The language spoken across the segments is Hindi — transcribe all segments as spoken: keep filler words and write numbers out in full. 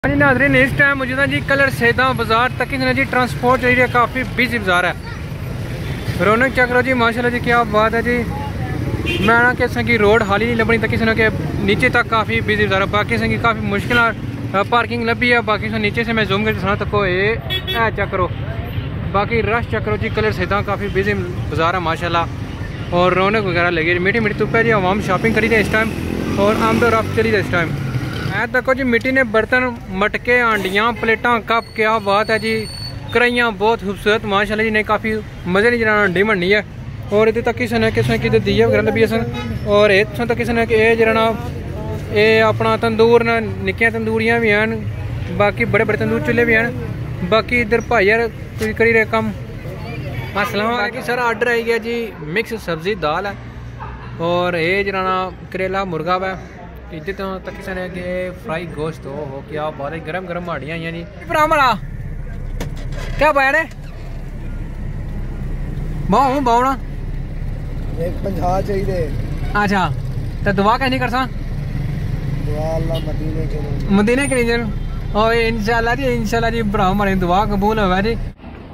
जी नाज़रीन, इस टाइम मौजूदा जी कलर सैदा बाजार तक जी ट्रांसपोर्ट एरिया काफ़ी बिजी बाजार है। रौनक चेक करो जी, माशाल्लाह जी क्या बात है जी। मैं ना किसी की रोड हाली नहीं लभनी, तक किसी के नीचे तक काफ़ी बिजी बाजार है। बाकी से काफ़ी मुश्किल पार्किंग लभी है। बाकी से नीचे से मैं जूम करके सुना तक ये चेक करो। बाकी रश चेक करो जी, कलर सैदा काफ़ी बिजी बाजार है माशाल्लाह। और रौनक वगैरह लगी मीठी मीठी धुप है जी। आवाम शॉपिंग करी थे इस टाइम और आमद रफ्त चली थे इस टाइम। ऐ देखो जी, मिट्टी ने बर्तन, मटके, आंडियाँ, प्लेटा, कप, क्या बात है जी। कराइयाँ बहुत खूबसूरत माशाल्लाह जी ने काफ़ी मज़े नहीं जरा अंडी बननी है। और इतने तक किसी ने किसी कि दीए वगैरह लभी सन। और इतों तक किसी ने ये जरा ये अपना तंदूर न निक्कियां तंदूरियाँ भी हैं। बाकी बड़े बड़े तंदूर चूल्हे भी हैं। बाकी इधर भाई यार कोई करी रहे कम। अस्सलाम वालेकुम सर, आर्डर आई गया जी, मिक्स सब्जी दाल है और ये जरा करेला मुर्गा वै। इधर तो तक किसी ने कि फ्राई गोश्त हो हो क्या बात है। गरम गरम हाड़ियाँ आई जी। भरा क्या पाया ने बहु बहुना एक पंजा चाहिए। अच्छा तो दुआ कैसे कर सा दुआ अल्लाह मदीने के लिए मदीने के लिए और इंशाल्लाह जी इंशाल्लाह जी भरा हमारी दुआ कबूल होगा जी।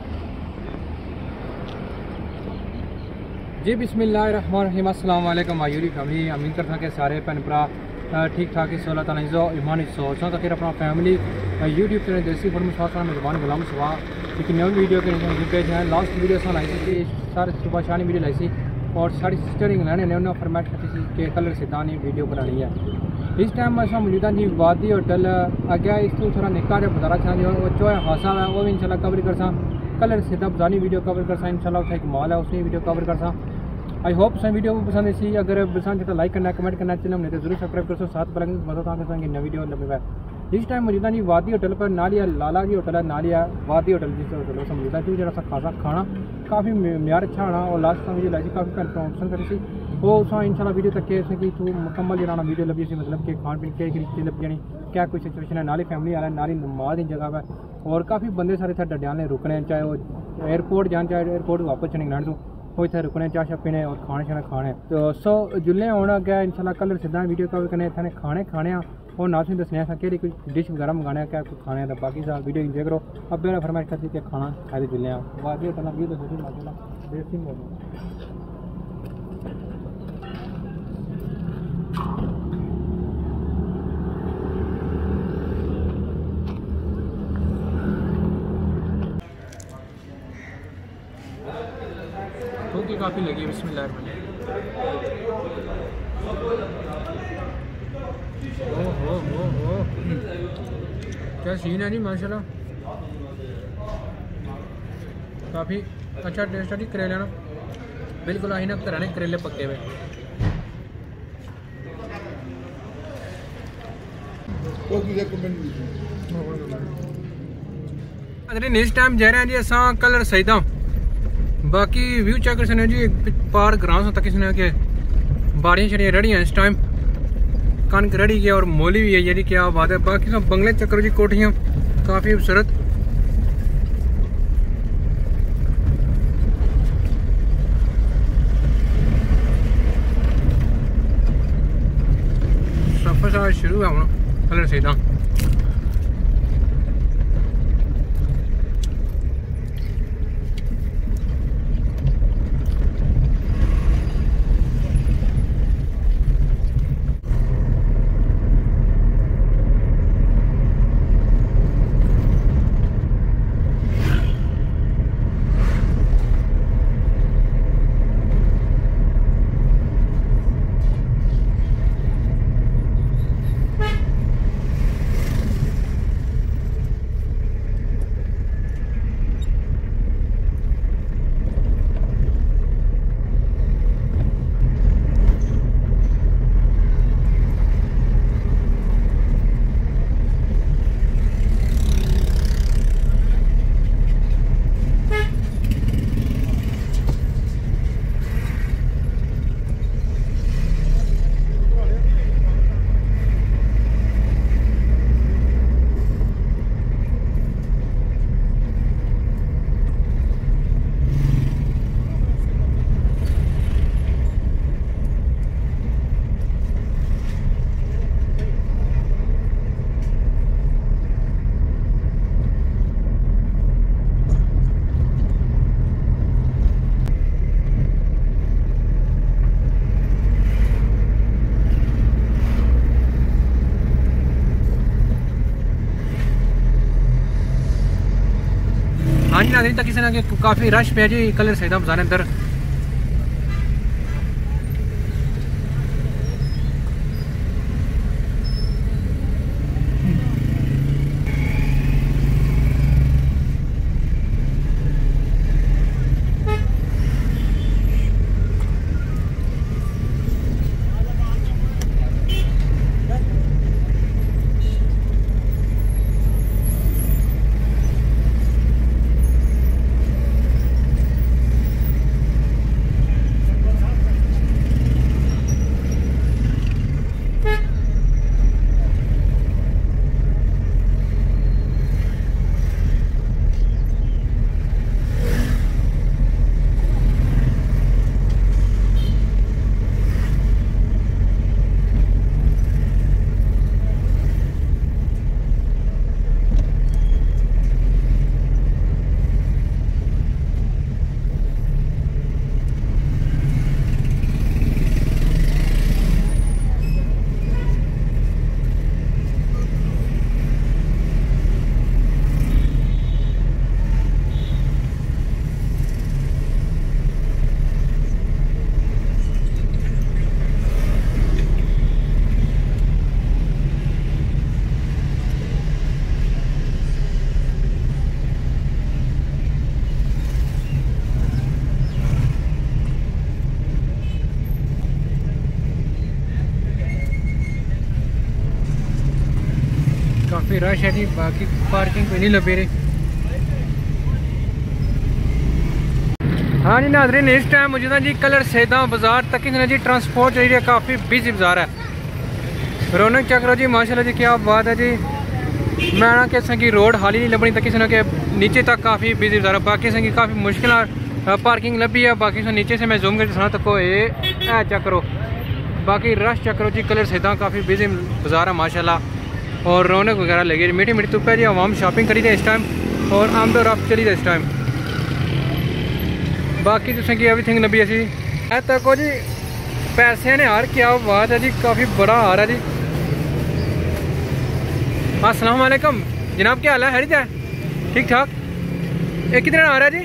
जी बिस्मिल्लाहिर्रहमानिर्रहीम। अस्सलाम वालेकुम मायूरी फैमिली। उम्मीद करता कि सारे भैन भरा ठीक ठाक ही सोलह तला इज़ो ईमान सोचा तो फिर अपना family YouTube channel desi food मुसाफा मेजबान गुलाम सवा एक नई वीडियो के पेज है। लास्ट वीडियो अस लाई थी सारे सुबह शाह वीडियो लाई सी और साड़ी सिस्टर इंग्लैंड ने उन्होंने फरमाइश की थी कि कलर सिद्धा ने वीडियो बनानी है। इस टाइम अस मौजूदा जी वादी होटल अगे इस तो थोड़ा निक्का जहा बताना चाहते हो जो हासा है वो भी इंशाल्लाह कवर कर सा। कलर सिद्धा बजानी वीडियो कवर कर सा इंशाल्लाह। उसका एक मॉल है उसने वीडियो कवर कर सा। आई होप सा वीडियो को पसंद आई। अगर पसंद तो लाइक करना, कमेंट करना, चैनल में तो जरूर सब्सक्राइब करो। साथ पर मदद करेंगे नई वीडियो लगे। इस टाइम मौजूदा जी वादी होटल पर नालिया लाला जी होटल है, नालिया वादी होटल जिस होटल से मौजूदा जी जरा सा खासा खाना काफ़ी म्यार अच्छा होना। और लास्ट टाइम वीडियो लाई काफ़ी भैन पसंद करी सी वो उस इंशाल्लाह वीडियो तक के कि तू मुकम्मल जरा वीडियो लगी सी, मतलब कि खान पीन के चीज़ लग जानी क्या कोई सिचुएशन है। नाली फैमिली वाला नाली नमाज की जगह है और काफ़ी बंदे सारे इतने डडियाले रुकने, चाहे वो एयरपोर्ट जान चाहे एयरपोर्ट वापस चने इंग्लैंड तो वो इतने रुकने चाह शाह पीने और खाने शाने खाने। तो सो जुल्ले होना अगर इंशाल्लाह कलर सिद्धा वीडियो कवर करने इतने खाने खाने और ना तुम दसने कि कोई डिश वगैरह मंगाने क्या कुछ खाने का। बाकी सा वीडियो इंजॉय करो। अब मेरा फरमाइश करती कि खाना खाए जुल्ले वादी होटल व्यू दसो माशाल्लाह देसी मोल की काफ़ी लगी है। बिस्मिल्लाह ओ हो हो हो क्या सीन है जी माशाल्लाह। काफ़ी अच्छा टेस्ट है जी। करेले ना बिल्कुल आई ना घराने करेले पक्के हुए। अगर इस टाइम जा रहे हैं जी असा कलर सैदा। बाकी व्यू चेक कर सकते जी पार ग्रां तक किसी के बाड़ियाँ शड़ियाँ रड़ी हैं इस टाइम। कनक रड़ी गया और मोली भी है जी क्या बात है। बाकी सब बंगले चक्कर जी कोठियाँ काफ़ी खूबसूरत। सफर सारा शुरू है हम कलर सीधा। हाँ जी नाज़रीन, तक किसी ना काफ़ी रश पे जी कलर सैदा बाज़ार अंदर। काफ़ी रश है जी, बाकी पार्किंग पे नहीं लगे रही। हाँ जी नाज़रीन, इस टाइम मुझे ना जी कलर सैदा बाज़ार तक ही जी ट्रांसपोर्ट जो है काफ़ी बिजी बाज़ार है। रौनक चेक करो जी माशाल्लाह जी, क्या बात है जी। मैं ना किस की रोड हाली नहीं लभनी, तक किसी के नीचे तक काफ़ी बिजी बाज़ार है। बाकी से काफ़ी मुश्किल पार्किंग लभी है। बाकी से नीचे से मैं जूम करके सुना तक ये चेक करो, बाकी रश चेक करो जी, कलर सैदा काफ़ी बिजी बाज़ार है माशाल्लाह। और रौनक वगैरह लगी मीठी मीठी धुप है जी, आवाम शॉपिंग करी थे इस टाइम और आमद और आप चली थे इस टाइम। बाकी तुसें की एवरीथिंग लभी असी है तको जी पैसे ने हार, क्या बात है जी, काफ़ी बड़ा हार है जी। अस्सलाम वालेकुम जनाब, क्या हाल है? हैरित है, ठीक ठाक। एक कितने आ रहा है जी?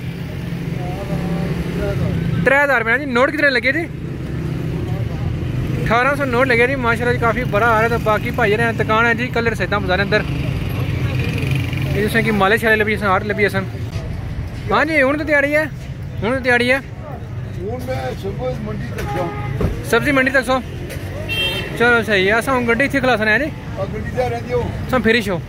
त्रै हज़ार रुपये जी। नोट कितने लगे जी? अठारह सौ नोट लगे जी माशाल्लाह जी, काफ़ी बड़ा आ रहा है। तो बाकी भाई ने दुकान है जी कलर सैदा बाज़ार अंदर, जिसमें कि माले शाले लभी हार लभी असन। हाँ जी हूँ तो तैयारी है, हूँ तो तैयारी है सब्जी मंडी तक सो। चलो सही है, असा गड्डी इतने खलासना है जी, सब फिरिश हो।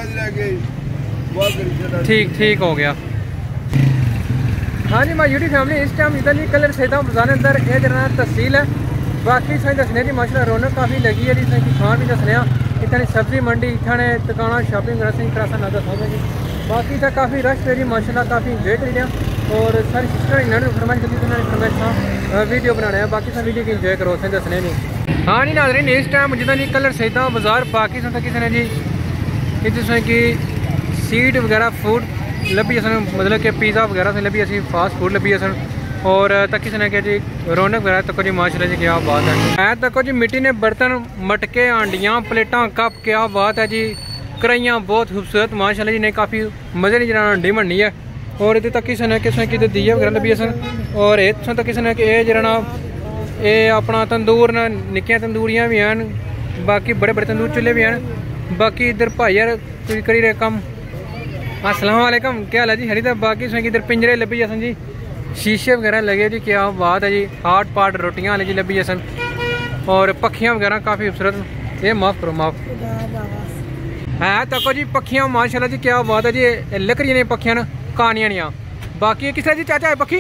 ठीक ठीक हो गया। हाँ जी मैं यूटी फैमिली इस टाइम इधर जी कलर सैदा बाज़ार अंदर ये जरा तहसील है। बाकी सही दसने जी माशाल्लाह रौनक काफ़ी लगी है जी, सही खान भी दसने इतनी सब्जी मंडी इतने दुकाना शॉपिंग करा सही करा ना दसा जी। बाकी तो काफ़ी रश पे जी माशाल्लाह, काफ़ी इंजॉय करी लिया। और सारी सिस्टर इन्होंने फरमाइश की उन्होंने फरमाइश था वीडियो बनाना है। बाकी सब वीडियो की इंजॉय करो सही दसने जी। हाँ जी नाज़रीन इस टाइम जितना जी कलर सैदा बाज़ार बाकी सुनता किसी ने जी जिसमें कि सीट वगैरह फूड लभी असन, मतलब कि पिज़्ज़ा वगैरह से लभी असी फास्ट फूड लभी असन। और तक किसी ने क्या जी रौनक वगैरह तको जी माशाल्लाह जी, क्या बात है। ऐ तको जी मिट्टी ने बर्तन मटके आंडियाँ प्लेटा कप, क्या बात है जी। कढ़ाइयाँ बहुत खूबसूरत माशाल्लाह जी ने, काफ़ी मज़े नहीं जरा हंडी बननी है। और इतने तक किसी ने किसी कि दिए वगैरह लभी असन। और इतों तक किसी ने ये जरा ये अपना तंदूर न निक्कियां तंदूरियाँ भी हैं, बाकी बड़े बड़े तंदूर चूल्हे भी हैं। बाकी इधर भाई यार कोई करी रहे कम। अस्सलाम वालेकुम, क्या हाल है जी? हरी। बाकी इधर पिंजरे लभी असन जी, शीशे वगैरह लगे जी, क्या बात है जी। हाट पाट रोटियां जी लभी असन और पखियाँ वगैरह काफ़ी खूबसूरत। ये माफ़ करो माफ़ है तको जी पखियाँ माशाल्लाह जी, क्या बात है जी। लकड़ियाँ ने पखियाँ न कहानियाँ नहीं। बाकी किस तरह जी चाचा है पखी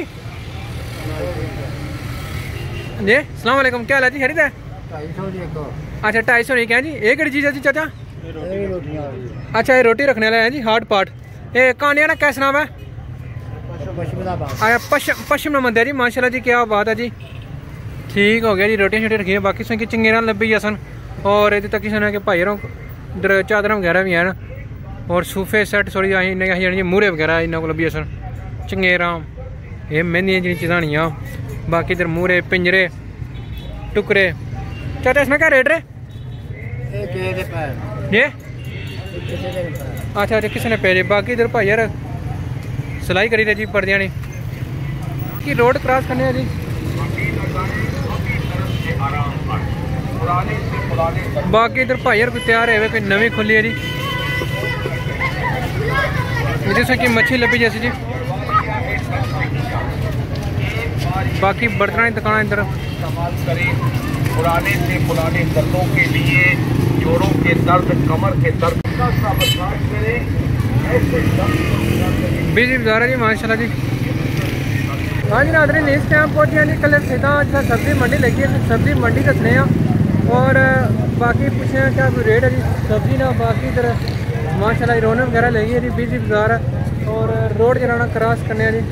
जी? अस्सलाम वालेकुम, क्या हाल है जी? खरीद है अच्छा ढाई सौ नहीं क्या जी? ये कड़ी चीज़ है जी चाचा? अच्छा ये रोटी रखने वाला है जी हाट पाट। ये कहानियाँ ना कैसा नाम है? आया पश्चिम पश्चिम मंदिर जी माशाल्लाह जी, क्या बात है जी। ठीक हो गया जी, रोटियां शोटियां रखी है। बाकी से चंगेरा लभी असन। और इतने तक किसी ने कि भाई इधर चादर वगैरह भी हैं और सूफे सेट थोड़ी जी मूहरे वगैरह इन्हों को लभी असन। चंगेरा ये महंदियां जी चीज़ां नहीं। बाकी इधर मूहरे पिंजरे टुकरे। चाचा इसमें क्या रेट है ये? अच्छा अच्छा किसी ने पे। बाकी इधर भाई यार सिलाई करी रहे जी पर्दियां ने कि रोड क्रॉस करने जी। बाकी इधर भाई यार कोई तैयार है कोई नवी खुली है जी जैसे कि मच्छी लभी जैसी जी। बाकी बर्तन की दुकान इधर पुराने से पुराने दर्दों के लिए जोड़ों के दर्द कमर के दर्द का मसाज करें ऐसे बिजी बाजार है जी माशाल्लाह जी। हाँ जी नादरीन इस टाइम पहुँचे हैं जी कल सीधा अच्छा सब्जी मंडी लगी है सब्जी मंडी दसने और बाकी पूछे हैं क्या कोई रेट है जी सब्जी ना। बाकी इधर माशाल्लाह रौनक वगैरह लगी है जी बिजी बाजार है और रोड जराना क्रॉस करने जी।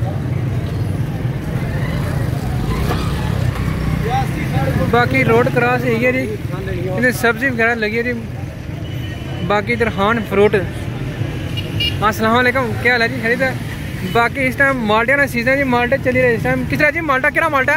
बाकी रोड क्रॉस यही है जी इधर सब्जी वगैरह लगी है जी। बाकी इधर खान फ्रूट। अस्सलाम वालेकुम क्या हाल है जी खरीद है। बाकी इस टाइम माल्टे ना सीजन जी माल्टे चली रहे इस टाइम किस तरह जी माल्टा क्या माल्टा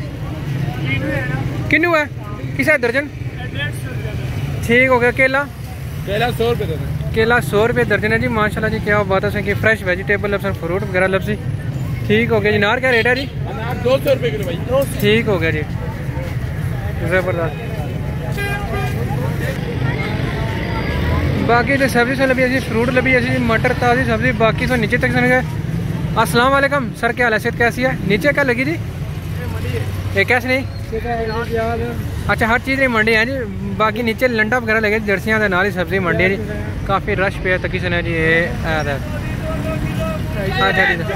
किन्नू है किस है दर्जन ठीक हो गया। केला केला सौ रुपये दर्जन केला सौ रुपये दर्जन है जी माशाल्लाह जी। क्या बात है कि फ्रेश वेजिटेबल लफ्सन फ्रूट वगैरह लफ्सी ठीक हो गया जी। नार क्या रेट है जी दो सौ रुपये किलो भाई ठीक हो गया जी ज़बरदस्त। बाकी तो सब्जी से लभी ऐसी फ्रूट लभी ऐसी मटर ताज़ी सब्जी बाकी तो नीचे तक सुन गए। अस्सलाम वालेकुम सर क्या हैसियत कैसी है नीचे क्या लगी जी ये कैसे नहीं अच्छा हर चीज़ मंडी है जी। बाकी नीचे लंडा वगैरह लगे जर्सियाँ के नाल ही सब्जी मंडी है जी काफ़ी रश पे तकी सुना जी ये अच्छा जी।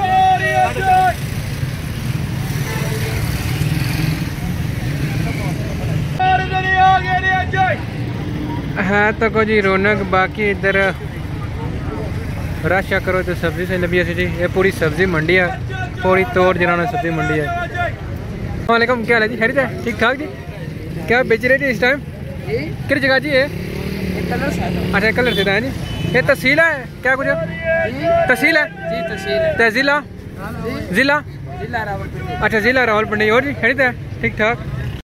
है तो को जी रौनक बाकी इधर रश करो तो सब्जी से लभी ऐसी जी। ये पूरी सब्जी मंडी है पूरी तोड़ जराना सब्जी मंडी है। वालेकुम क्या हाल है जी खरीद है ठीक ठाक जी। क्या बेच रहे जी इस टाइम किस जगह जी ये अच्छा कलर से है जी। ये तहसील है क्या कुछ तहसील है जी तहसील तहसीला जिला अच्छा जिला रावलपिंडी और जी खरीद है ठीक ठाक।